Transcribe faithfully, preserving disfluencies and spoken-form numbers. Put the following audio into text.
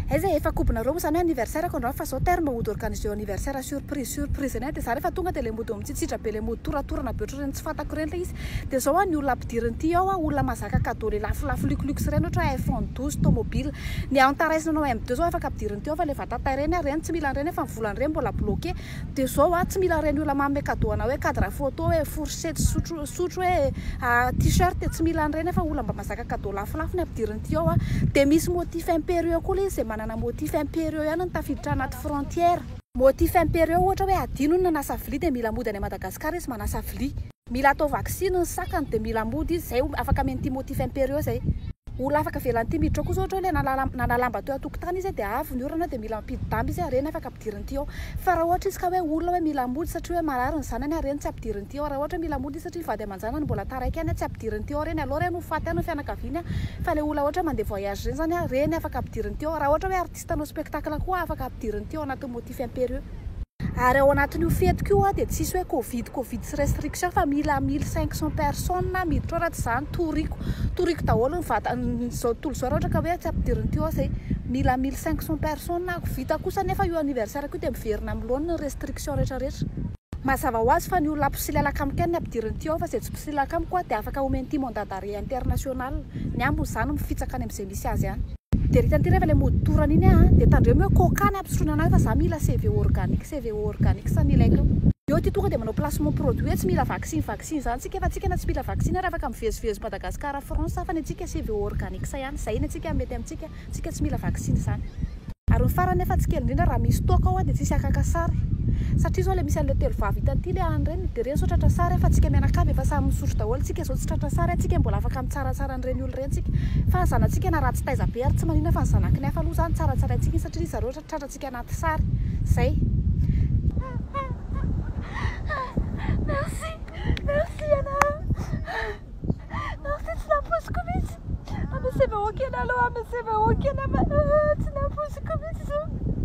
aiza efa kopinareo moa zany anniversaire ko andreo fa zao terme mody organiser anniversaire surprise surprise eny de za rehefa tonga de le mody mitsitsitra be le mody toratorana be ohatrany tsy fantako reny le izy de zao a ny olona ampidiriny ty ao a olona mazaka cadeau le lafolafo luxe reny ohatra iPhone douze tomobile ny antaraisinanao M deux zao afaka ampidiriny ty ao fa le vatata reny a reny tsy mila reny fa mivolany reny mbola bloqué de zao a tsy mila reny olona manome cadeau anao hoe cadre photo hoe fourchette sotro sotro hoe t-shirt tsy mila reny fa olona mba mazaka cadeau lafolafo ny ampidiriny ty ao a de misy motif impérieux koa le izy manana motif impérieux ihany ny tafiditra anaty frontière motif impérieux ohatra hoe adino ny nanasa vilia de mila mody any Madagasikara izy manasa vilia mila atao vaccine ny sakany de mila mody izy zay afaka menty motif impérieux zay olona afaka velany ty miditra kosa ohatra hoe nanalamba teo atokotany izy de avy ny orana de mila mipidi damba izy reny afaka ampidiriny ty ao fa raha ohatra izy ka hoe olona hoe mila mody satria hoe marary ny zanany a reny tsy ampidiriny ty ao raha ohatra mila mody satria vady aman-janany mbola taraiky any tsy ampidiriny ty ao reny aloha reny ho faty any fianakaviany fa le olona ohatra mandeha voyage reny zany a reny afaka ampidiriny ty ao raha ohatra hoe artiste anao spectacle koa afaka ampidiriny ty ao anaty motif impérieux ary ao anatin'io fety io a de tsisy hoe covid covid sy restriction fa mila mille cinq cents personnes na miditra raha tsy zany toriko toriko daholo ny vata zao tontolo zao raha ohatra ka hoe tsy ampidiriny ty ao zay mila mille cinq cents personnes na vita kosa nefa io anniversaire ko de miverina amlohan'ny restriction rehetrarehetra mazava ho azy fa ny olona mpisily alakamiko ny ampidiriny ty ao fa zay tsy mpisily alakamiko a de afaka homeny ty mandat d'arrêt international ny ambo zany mifitsaka any am'izay misy azy any de ritany ty rehefa le mody torany iny a de tandreo hoe kokany ampisotrona anao fa za mila C V organique C V organique sa ny ilaiko eo ty tonga de manao placement produit tsy mila vaccine vaccine zany tsika fa tsika na tsy mila vaccine raha afaka mivezivezy Madagasikara France fa ny atsika C V organique sa ihany zay iny atsika mety amintsika tsika tsy mila vaccine zany ary ny farany nefa tsy kely indrindra raha misy toaka ao a de tsisy akaka sary satria zao le misy an'le telo vavy hitan'ity le any reny de reny zao tratra sary fa tsika mianakavy efa samy misotro daholo tsika zao tsy tratra sary tsika mbola afaka mitsaratsara an'ireny olo reny tsika fa zanatsika na ratsy taiza be ary tsy manina fa ny zanakiny hafa aloha zany tsaratsara antsika iny satria zareo tratra tsika anaty sary zay merci merci ana merci tsy naposiko mihitsy ameseva okena aloha ameseva okena tsy naposiko mihitsy zao